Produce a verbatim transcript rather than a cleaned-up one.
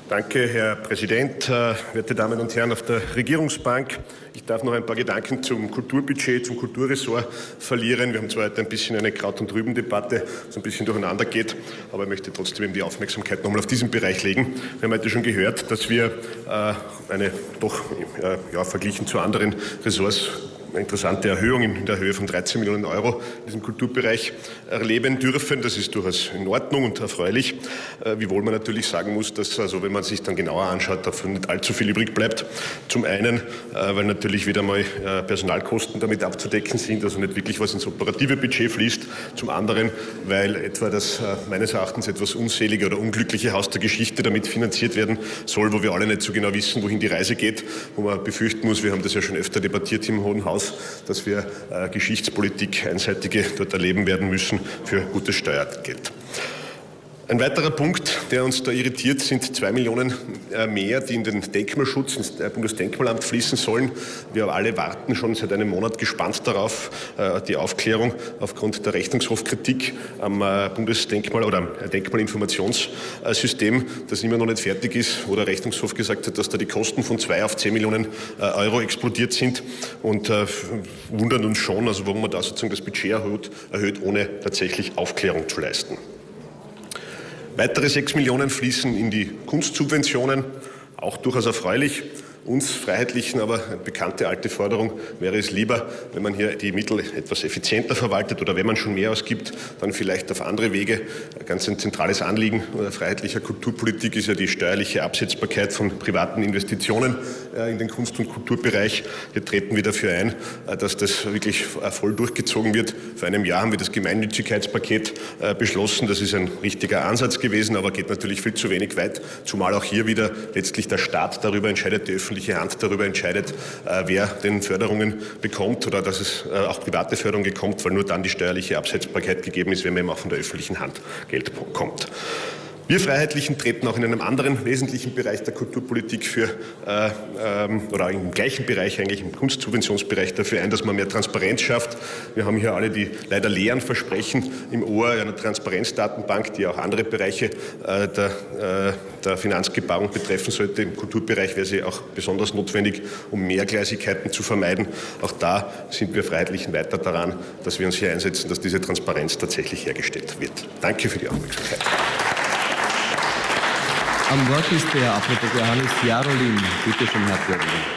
Danke, Herr Präsident, werte Damen und Herren auf der Regierungsbank. Ich darf noch ein paar Gedanken zum Kulturbudget, zum Kulturressort verlieren. Wir haben zwar heute ein bisschen eine Kraut- und Rüben-Debatte, so ein bisschen durcheinander geht, aber ich möchte trotzdem die Aufmerksamkeit nochmal auf diesen Bereich legen. Wir haben heute schon gehört, dass wir äh, eine doch äh, ja, verglichen zu anderen Ressorts eine interessante Erhöhung in der Höhe von dreizehn Millionen Euro in diesem Kulturbereich erleben dürfen. Das ist durchaus in Ordnung und erfreulich, wiewohl man natürlich sagen muss, dass, also wenn man sich dann genauer anschaut, davon nicht allzu viel übrig bleibt. Zum einen, weil natürlich wieder mal Personalkosten damit abzudecken sind, also nicht wirklich was ins operative Budget fließt. Zum anderen, weil etwa das meines Erachtens etwas unselige oder unglückliche Haus der Geschichte damit finanziert werden soll, wo wir alle nicht so genau wissen, wohin die Reise geht, wo man befürchten muss, wir haben das ja schon öfter debattiert im Hohen Haus, dass wir äh, Geschichtspolitik einseitige dort erleben werden müssen für gutes Steuergeld. Ein weiterer Punkt, der uns da irritiert, sind zwei Millionen mehr, die in den Denkmalschutz, ins Bundesdenkmalamt fließen sollen. Wir alle warten schon seit einem Monat gespannt darauf, die Aufklärung aufgrund der Rechnungshofkritik am Bundesdenkmal- oder am Denkmalinformationssystem, das immer noch nicht fertig ist, wo der Rechnungshof gesagt hat, dass da die Kosten von zwei auf zehn Millionen Euro explodiert sind und äh, wundern uns schon, also warum man da sozusagen das Budget erhöht, erhöht ohne tatsächlich Aufklärung zu leisten. Weitere sechs Millionen fließen in die Kunstsubventionen, auch durchaus erfreulich. Uns Freiheitlichen aber eine bekannte alte Forderung wäre es lieber, wenn man hier die Mittel etwas effizienter verwaltet oder wenn man schon mehr ausgibt, dann vielleicht auf andere Wege. Ganz ein zentrales Anliegen freiheitlicher Kulturpolitik ist ja die steuerliche Absetzbarkeit von privaten Investitionen in den Kunst- und Kulturbereich. Hier treten wir dafür ein, dass das wirklich voll durchgezogen wird. Vor einem Jahr haben wir das Gemeinnützigkeitspaket beschlossen. Das ist ein richtiger Ansatz gewesen, aber geht natürlich viel zu wenig weit, zumal auch hier wieder letztlich der Staat darüber entscheidet, die öffentliche Hand darüber entscheidet, äh, wer den Förderungen bekommt oder dass es äh, auch private Förderung bekommt, weil nur dann die steuerliche Absetzbarkeit gegeben ist, wenn man eben auch von der öffentlichen Hand Geld bekommt. Wir Freiheitlichen treten auch in einem anderen wesentlichen Bereich der Kulturpolitik für, äh, ähm, oder im gleichen Bereich eigentlich, im Kunstsubventionsbereich dafür ein, dass man mehr Transparenz schafft. Wir haben hier alle die leider leeren Versprechen im Ohr einer Transparenzdatenbank, die auch andere Bereiche äh, der, äh, der Finanzgebarung betreffen sollte. Im Kulturbereich wäre sie auch besonders notwendig, um Mehrgleisigkeiten zu vermeiden. Auch da sind wir Freiheitlichen weiter daran, dass wir uns hier einsetzen, dass diese Transparenz tatsächlich hergestellt wird. Danke für die Aufmerksamkeit. Am Wort ist der Abgeordnete Johannes Jarolin. Bitte schön, Herr Präsident.